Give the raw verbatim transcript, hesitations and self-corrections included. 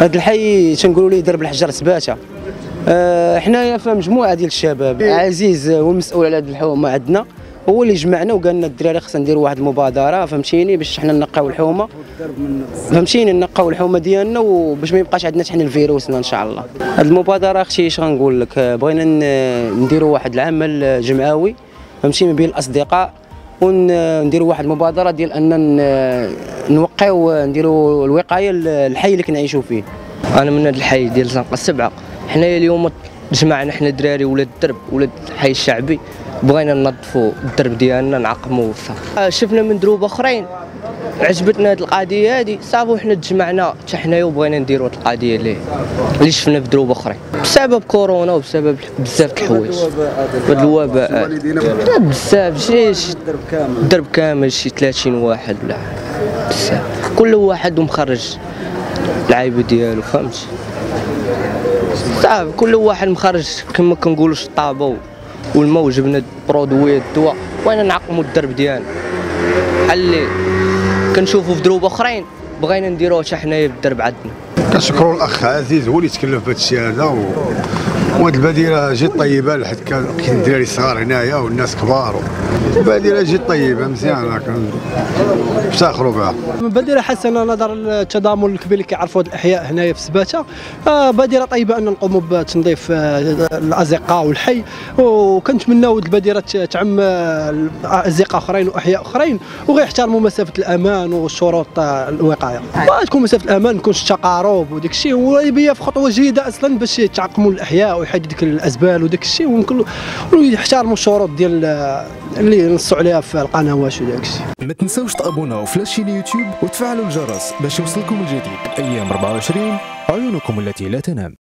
هذا الحي تنقولوا ليه درب الحجر سباته. أه حنايا في مجموعه ديال الشباب، عزيز هو المسؤول على هذه الحومه عندنا، هو اللي جمعنا وقال لنا الدراري خصنا نديروا واحد المبادره فهمتيني باش حنا نقاو الحومه، فهمتيني نقاو الحومه ديالنا وباش ما يبقاش عندنا حتى حنا الفيروسنا ان شاء الله. هذه المبادره اختي اش غنقول لك، بغينا نديروا واحد العمل جمعوي فهمتي ما بين الاصدقاء، ونديروا واحد المبادره ديال ان نوقعوا نديروا الوقايه للحي اللي كنعيشوا فيه. انا من هذا الحي ديال زنقه السبعه، حنايا اليوم جمعنا حنا دراري ولاد الدرب ولاد الحي الشعبي، بغينا ننظفوا الدرب ديالنا نعقموه وصافي. شفنا من دروب اخرين عجبتنا هذه القضيه هذه صافي، وحنا تجمعنا حتى حنايا وبغينا نديروا هذه القضيه اللي اللي شفنا في دروب اخرين بسبب كورونا وبسبب بزاف د الحوايج. هذا الوباء بزاف شي الدرب كامل شي ثلاثين واحد ولا بزاف، كل واحد ومخرج العيبه ديالو فهمتي. صافي كل واحد مخرج كما كنقولوا الطابه والماء، وجبنا برودوي الدواء وانا نعقموا الدرب ديالنا بحال اللي كنشوفوا في دروب اخرين، بغينا نديروها حتى حنايا في الدرب عندنا. كنشكروا الاخ عزيز هو اللي تكلف بهذا الشيء هذا، و... وهاد البادره جات طيبه لحد كاين الدراري صغار هنايا والناس كبار، البادره جات طيبه مزيانه كنفتخروا بها. بادره حسنه نظرا للتضامن الكبير اللي كيعرفوا هاد الاحياء هنايا في سباته. آه بادره طيبه ان نقوموا بتنظيف آه الازقه والحي، وكنتمناو هاد البادره تعم ازقه اخرين واحياء اخرين، وغيحترموا مسافه الامان وشروط الوقايه. وتكون مسافه الامان ما يكونش التقارب وداك الشيء، وهي في خطوه جيده اصلا باش يتعقموا الاحياء ويحيدوا ديك الازبال وداك الشيء، ويمكن ويحترموا الشروط ديال اللي نصوا عليها في القنوات وداك الشيء. ما تنساوش تابوناو في لاشين يوتيوب وتفعلوا الجرس باش يوصلكم الجديد. ايام أربعة وعشرين عيونكم التي لا تنام.